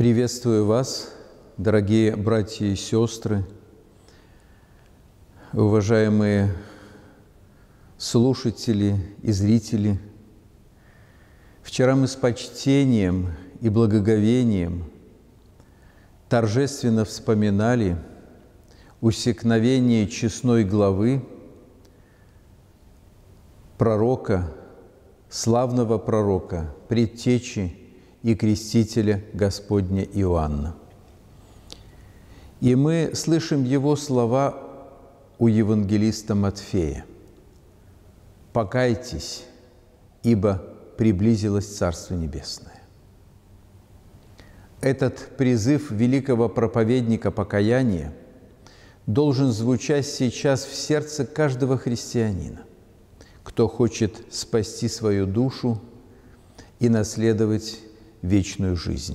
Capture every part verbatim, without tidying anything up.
Приветствую вас, дорогие братья и сестры, уважаемые слушатели и зрители. Вчера мы с почтением и благоговением торжественно вспоминали усекновение честной главы пророка, славного пророка, предтечи и крестителя Господня Иоанна. И мы слышим его слова у евангелиста Матфея: «Покайтесь, ибо приблизилось Царство Небесное». Этот призыв великого проповедника покаяния должен звучать сейчас в сердце каждого христианина, кто хочет спасти свою душу и наследовать вечную жизнь.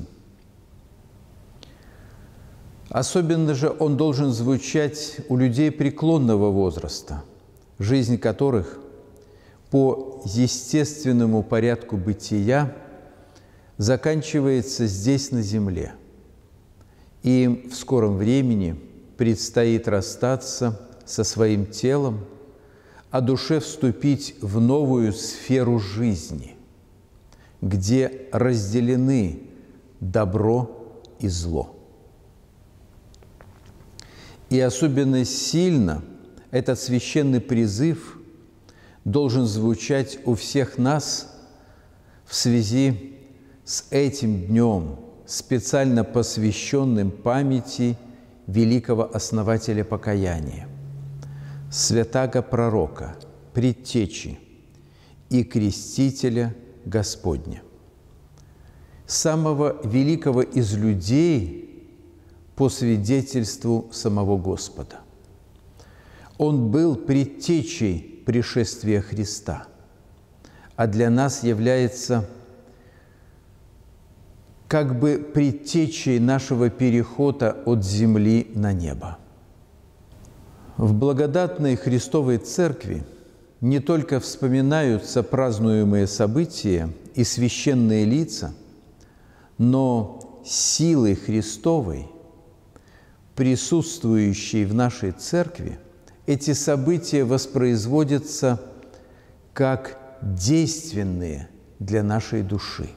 Особенно же он должен звучать у людей преклонного возраста, жизнь которых по естественному порядку бытия заканчивается здесь, на земле, и им в скором времени предстоит расстаться со своим телом, а душе вступить в новую сферу жизни, где разделены добро и зло. И особенно сильно этот священный призыв должен звучать у всех нас в связи с этим днем, специально посвященным памяти великого основателя покаяния, святаго пророка, предтечи и крестителя Господня, самого великого из людей по свидетельству самого Господа. Он был предтечей пришествия Христа, а для нас является как бы предтечей нашего перехода от земли на небо. В благодатной Христовой Церкви не только вспоминаются празднуемые события и священные лица, но силой Христовой, присутствующей в нашей Церкви, эти события воспроизводятся как действенные для нашей души.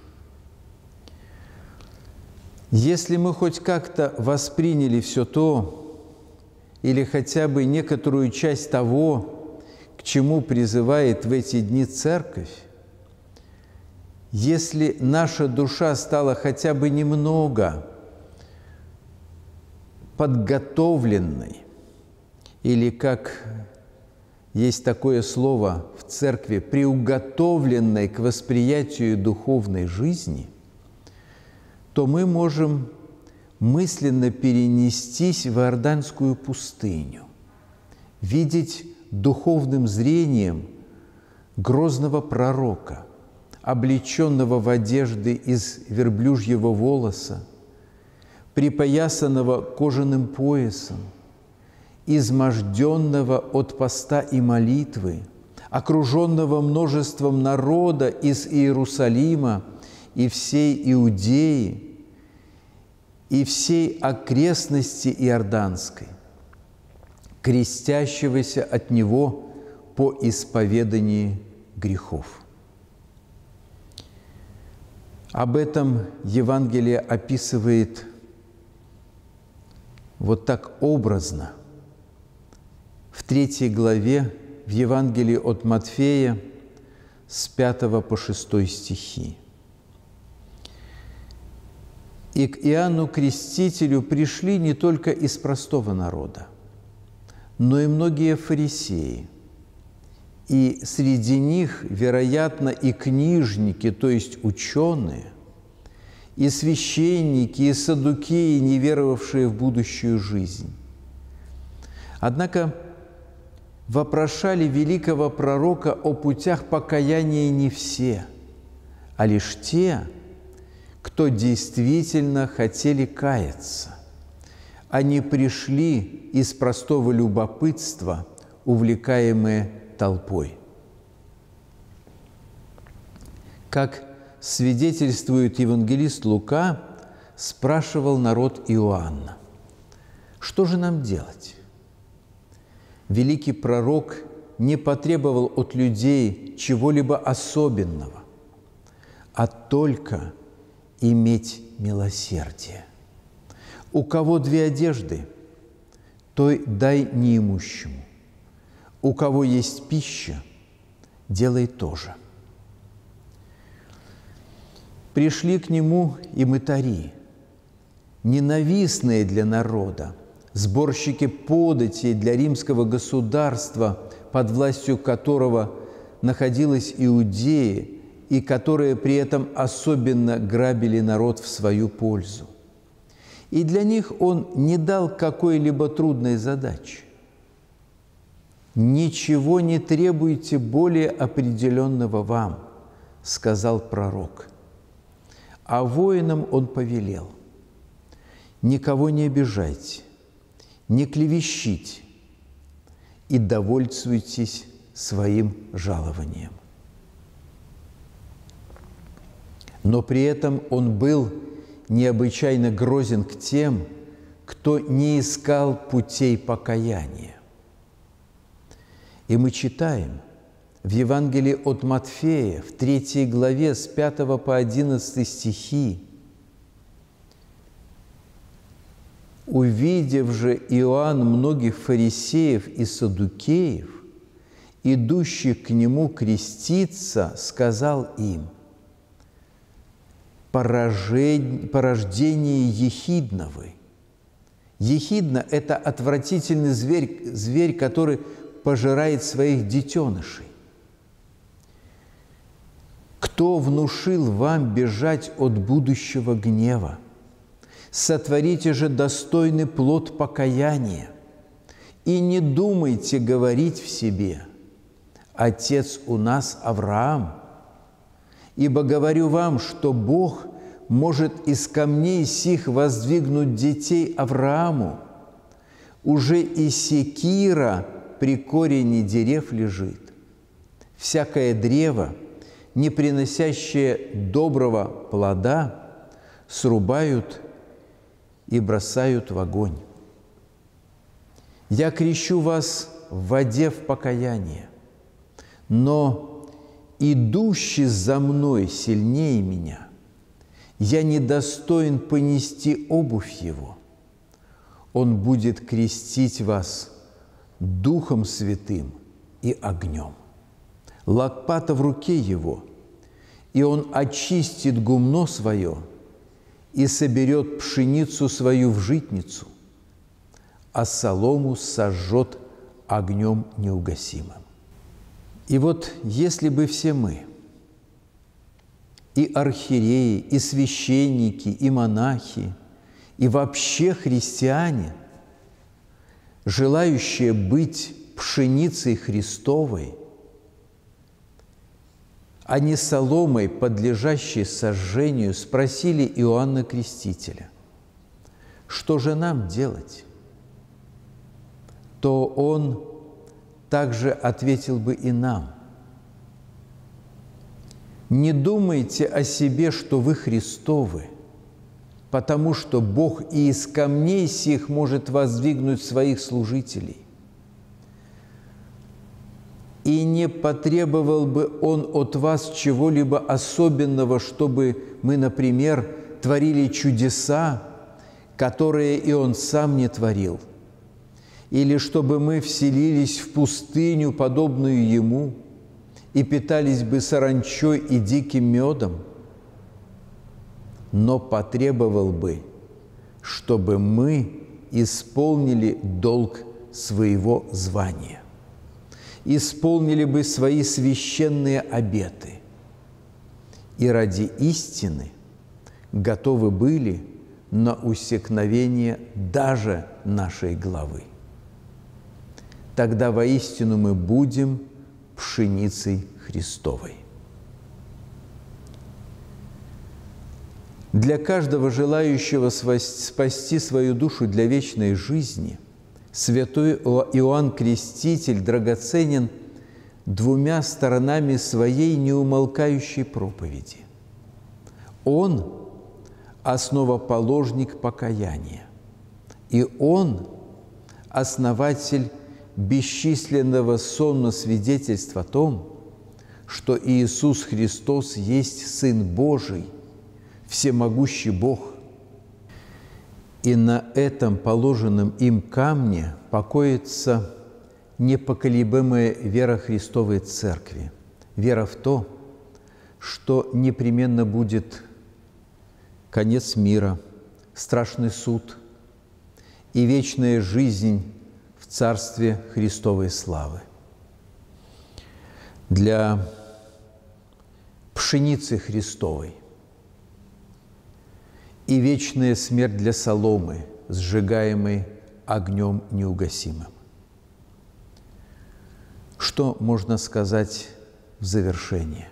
Если мы хоть как-то восприняли все то, или хотя бы некоторую часть того, к чему призывает в эти дни Церковь, если наша душа стала хотя бы немного подготовленной, или, как есть такое слово в Церкви, приуготовленной к восприятию духовной жизни, то мы можем мысленно перенестись в Иорданскую пустыню, видеть духовным зрением грозного пророка, облеченного в одежды из верблюжьего волоса, припоясанного кожаным поясом, изможденного от поста и молитвы, окруженного множеством народа из Иерусалима и всей Иудеи, и всей окрестности Иорданской, крестящегося от Него по исповедании грехов. Об этом Евангелие описывает вот так образно в третьей главе в Евангелии от Матфея с пятого по шестой стихи. «И к Иоанну Крестителю пришли не только из простого народа, но и многие фарисеи, и среди них, вероятно, и книжники, то есть ученые, и священники, и саддукеи, не веровавшие в будущую жизнь. Однако вопрошали великого пророка о путях покаяния не все, а лишь те, кто действительно хотели каяться. Они пришли из простого любопытства, увлекаемые толпой. Как свидетельствует евангелист Лука, спрашивал народ Иоанна: «Что же нам делать?» Великий пророк не потребовал от людей чего-либо особенного, а только иметь милосердие. У кого две одежды, той дай неимущему. У кого есть пища, делай то же. Пришли к нему и мытари, ненавистные для народа, сборщики податей для римского государства, под властью которого находилась Иудея, и которые при этом особенно грабили народ в свою пользу. И для них он не дал какой-либо трудной задачи. «Ничего не требуйте более определенного вам», – сказал пророк. А воинам он повелел: «Никого не обижайте, не клевещите и довольствуйтесь своим жалованием». Но при этом он был необычайно грозен к тем, кто не искал путей покаяния. И мы читаем в Евангелии от Матфея, в третьей главе, с пятого по одиннадцатый стихи: «Увидев же Иоанн многих фарисеев и саддукеев, идущих к нему креститься, сказал им: порождение ехидно вы». Ехидна – это отвратительный зверь, зверь, который пожирает своих детенышей. «Кто внушил вам бежать от будущего гнева? Сотворите же достойный плод покаяния, и не думайте говорить в себе: Отец у нас Авраам. Ибо говорю вам, что Бог может из камней сих воздвигнуть детей Аврааму. Уже и секира при корене дерев лежит. Всякое древо, не приносящее доброго плода, срубают и бросают в огонь. Я крещу вас в воде в покаяние, но идущий за мной сильнее меня, я недостоин понести обувь его. Он будет крестить вас Духом Святым и огнем. Лопата в руке его, и он очистит гумно свое и соберет пшеницу свою в житницу, а солому сожжет огнем неугасимым». И вот если бы все мы, и архиереи, и священники, и монахи, и вообще христиане, желающие быть пшеницей Христовой, а не соломой, подлежащей сожжению, спросили Иоанна Крестителя: «Что же нам делать?», то он также ответил бы и нам: «Не думайте о себе, что вы Христовы, потому что Бог и из камней сих может воздвигнуть своих служителей. И не потребовал бы Он от вас чего-либо особенного, чтобы мы, например, творили чудеса, которые и Он сам не творил, или чтобы мы вселились в пустыню, подобную Ему, и питались бы саранчой и диким медом, но потребовал бы, чтобы мы исполнили долг своего звания, исполнили бы свои священные обеты и ради истины готовы были на усекновение даже нашей главы. Тогда воистину мы будем пшеницей Христовой». Для каждого желающего спасти свою душу для вечной жизни святой Иоанн Креститель драгоценен двумя сторонами своей неумолкающей проповеди. Он основоположник покаяния. И Он – основатель бесчисленного сонма свидетельств о том, что Иисус Христос есть Сын Божий, всемогущий Бог. И на этом положенном им камне покоится непоколебимая вера Христовой Церкви, вера в то, что непременно будет конец мира, страшный суд и вечная жизнь в Царстве Христовой славы. Для пшеницы Христовой и вечная смерть для соломы, сжигаемой огнем неугасимым. Что можно сказать в завершение?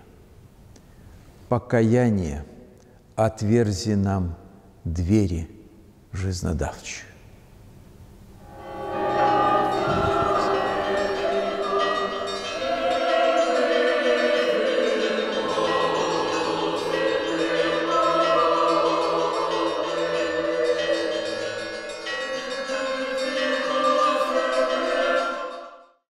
Покаяние отверзи нам двери жизнодавчие.